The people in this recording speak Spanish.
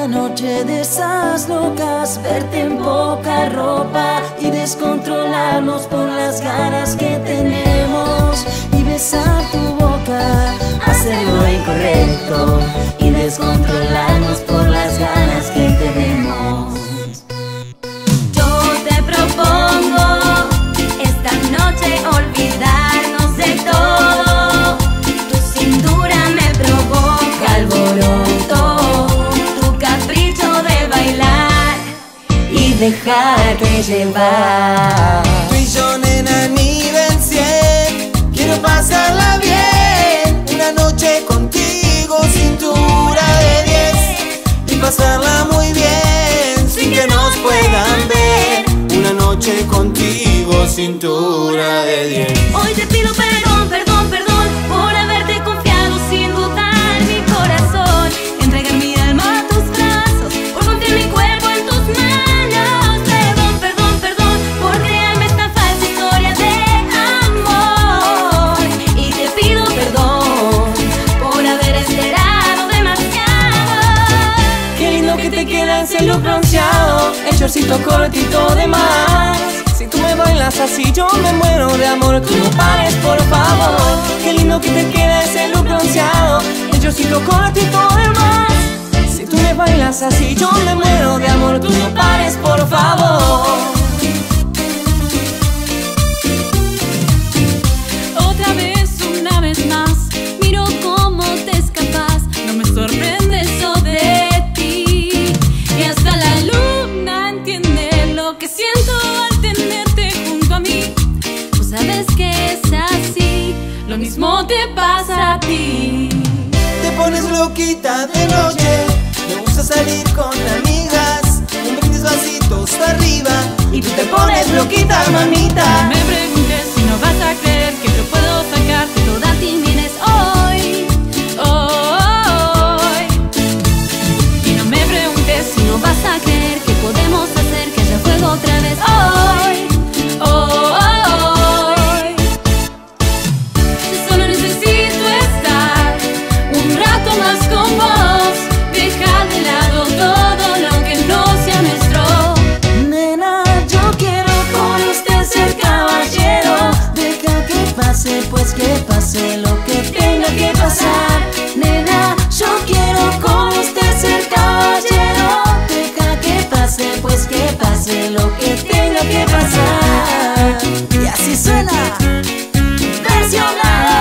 una noche de esas locas, verte en poca ropa y descontrolarnos por las ganas que tenemos, y besar tu boca, hacer lo incorrecto y descontrolarnos por las ganas que tenemos. Yo te propongo esta noche olvidarnos de todo. Tu cintura me provoca alboroto, tu capricho de bailar y dejarte llevar. Tú y yo, nena, nivel 100, quiero pasarla bien. Una noche contigo, cintura de 10, y pasarla muy bien sin que nos puedan ver. Una noche contigo, cintura de 10. Hoy te pido perdón, perdón, perdón por haberte confiado sin dudar mi corazón, entregar mi alma a tus brazos, por confiar mi cuerpo en tus manos. Perdón, perdón, perdón por crearme esta falsa historia de amor, y te pido perdón por haber esperado demasiado. Qué lindo que te queda ese look bronceado, el shortcito cortito de más. Si tú me bailas así yo me muero de amor, tú no pares por favor. Qué lindo que te queda ese look bronceado, el shortcito cortito de más. Si tú me bailas así yo me muero de amor, tú no pares por favor. Otra vez, una vez más, miro cómo te escapas. No me sorprende eso de ti, y hasta la luna entiende lo que siento al tenerte junto a mí. Tú sabes que es así, lo mismo te pasa a ti. Te pones loquita de noche, me gusta salir con amigas, un brindis vasitos arriba, y tú te pones loquita, mamita. No me preguntes si no vas a creer que yo puedo sacarte toda timidez hoy, hoy. Y no me preguntes si no vas a creer que podemos hacer que haya fuego otra vez hoy, hoy. Solo necesito estar un rato más con vos, dejar de lado todo lo que no sea nuestro. Nena, yo quiero con usted ser caballero. Deja que pase, pues que pase lo que tenga que pasar. Nena, yo quiero con usted ser caballero. Deja que pase, pues que pase lo que tenga que pasar. Y así suena, versionada.